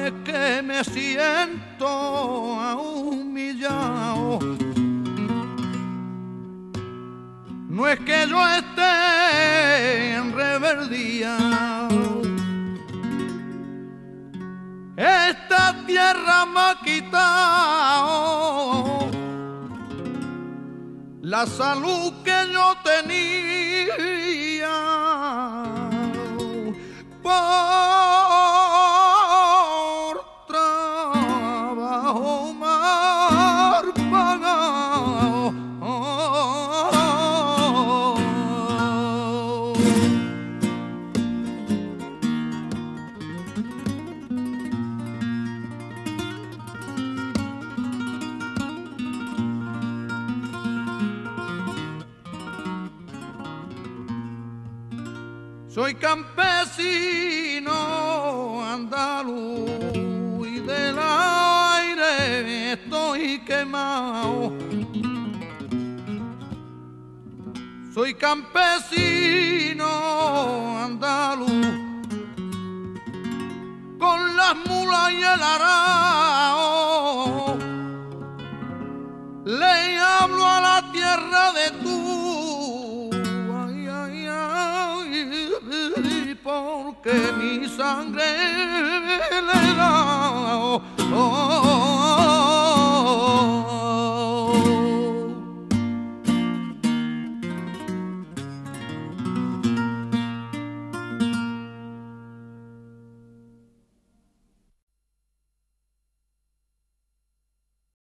es que me siento humillado, no es que yo esté en rebeldía. Esta tierra me ha quitado la salud que yo tenía por trabajo mal pagado. Soy campesino andaluz y del aire estoy quemado. Soy campesino andaluz con las mulas y el arao. Le hablo a la tierra de tú, porque mi sangre le da